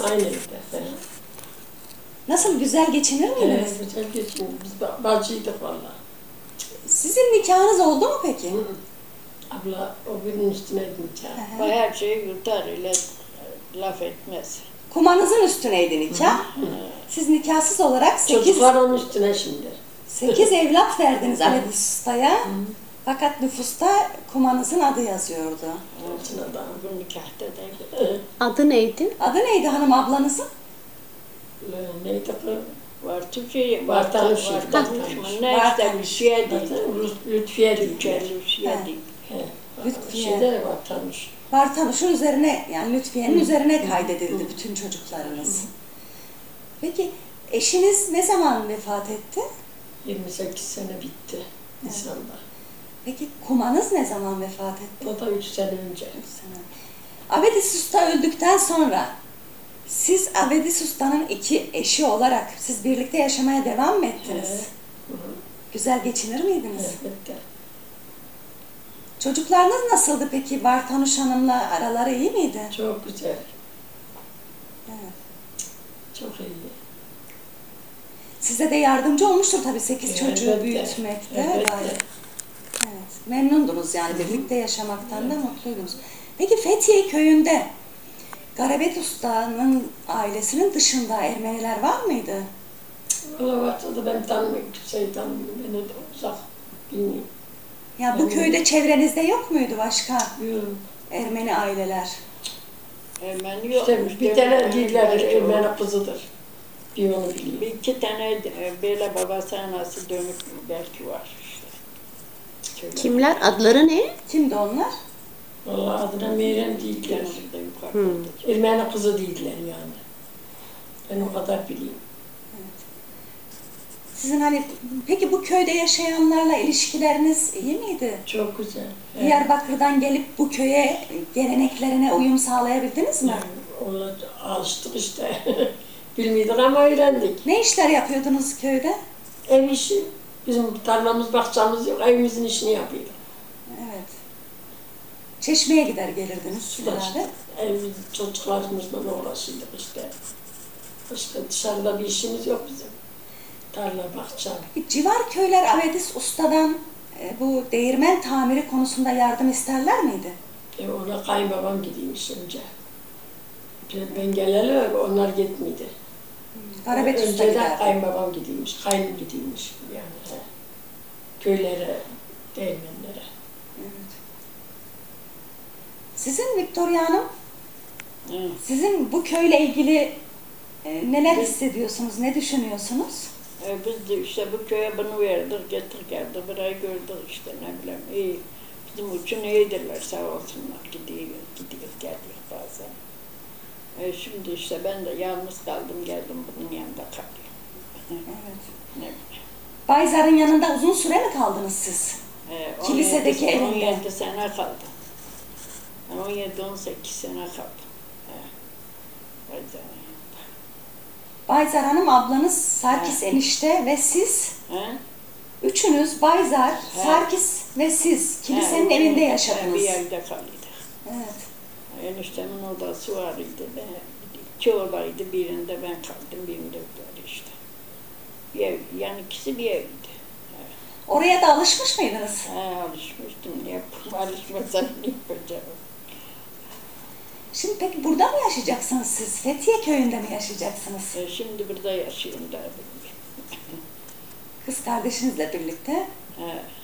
aynı evde. Nasıl, güzel geçinir miydiniz? Güzel geçinir. Biz bacıydık vallahi. Sizin nikahınız oldu mu peki? Abla o birinin üstüne nikah. O her şeyi yutar, öyle laf etmez. Kumanızın üstüneydi nikah. Siz nikahsız olarak 8 Çocuklar onun üstüne şimdi. evlat verdiniz Ali Usta'ya. Fakat nüfusta kumanızın adı yazıyordu. Altına da. Bu nikahta da. Adı neydi? Adı neydi hanım ablanızın? Neydi bu? Var Türkçe, Var tanış. var tanışma. Ne işte Lütfiye değil. Lütfiye değil. Lütfiye değil. Lütfiye. Şeyde var tanış. Bartanuş'un üzerine, yani Lütfiye'nin üzerine kaydedildi bütün çocuklarınız. Peki eşiniz ne zaman vefat etti? 28 sene bitti Nisan'da. Peki kumanız ne zaman vefat etti? O da 3 sene önce. 3 sene. Avedis Usta öldükten sonra siz Avedis Usta'nın 2 eşi olarak siz birlikte yaşamaya devam mı ettiniz? Güzel geçinir miydiniz? Elbette. Çocuklarınız nasıldı peki? Bartanuş Hanım'la araları iyi miydi? Çok güzel. Evet. Çok iyi. Size de yardımcı olmuştur tabii 8 çocuğu Elbette. büyütmekte. Elbette. Gayet. Evet. Memnundunuz yani birlikte yaşamaktan da mutluydunuz. Peki Fethiye köyünde Garabet Usta'nın ailesinin dışında Ermeniler var mıydı? Valla varsa da ben tanımıyorum, kimseyi tanımıyorum. Beni de uzak, bilmiyorum. Ya bu köyde çevrenizde yok muydu başka Yok. Ermeni aileler? Ermeni yok. İşte bir tane değiller, Ermeni kızıdır. Bir onu bileyim. Bir iki tane böyle babası anası dönük belki var işte. Şöyle. Kimler? Adları ne? Kimdi onlar? Valla adına Meyrem değiller. Yanımda yukarıda. Ermeni kızı değiller yani. Ben o kadar bileyim. Sizin hani peki bu köyde yaşayanlarla ilişkileriniz iyi miydi? Çok güzel. Diyarbakır'dan gelip bu köye geleneklerine uyum sağlayabildiniz mi? Yani ona alıştık işte. Bilmiyorduk ama öğrendik. Ne işler yapıyordunuz köyde? Ev işi. Bizim tarlamız, bahçemiz yok. Evimizin işini yapıyorduk. Evet. Çeşmeye gider gelirdiniz Sular herhalde. işte. Evimiz, çocuklarımızla uğraşıyorduk işte. Başka dışarıda bir işimiz yok bizim. Tarla, bahçe. Civar köyler Avedis Usta'dan bu değirmen tamiri konusunda yardım isterler miydi? Ona kayınbabam gidiymiş önce. Ben geleli onlar gitmedi. Garabet Usta Önceden giderdi. kayınbabam gidiymiş, kaynım gidiymiş yani. Köylere, değirmenlere. Evet. Sizin Victoria Hanım, Hı. sizin bu köyle ilgili neler hissediyorsunuz, ne düşünüyorsunuz? Biz de işte bu köye bunu verdik, getir geldi, burayı gördük işte ne bileyim iyi. Bizim için iyidirler sağ olsunlar, gidiyor geliyor bazen. Şimdi işte ben de yalnız kaldım, geldim bunun yanında kalıyorum. Evet. Ne bileyim. Bayzar'ın yanında uzun süre mi kaldınız siz? Kilisedeki evinde. 17 sene kaldım. 17-18 sene kaldım. Bayzar'ın yanında. Bayzar Hanım ablanız, Sarkis enişte ve siz, He? üçünüz Bayzar, He. Sarkis ve siz kilisenin He, evinde bir yaşadınız. yerde kalıyorduk. Evet. Eniştemin odası var idi. İki odaydı, birinde ben kaldım, birinde var işte. Bir ev, yani ikisi bir evdi. Oraya da alışmış mıydınız? Alışmıştım, alışmasam ne yapacağım? Şimdi peki burada mı yaşayacaksınız siz? Fethiye köyünde mi yaşayacaksınız? Şimdi burada yaşıyorum daha bilmiyorum. Kız kardeşinizle birlikte. He.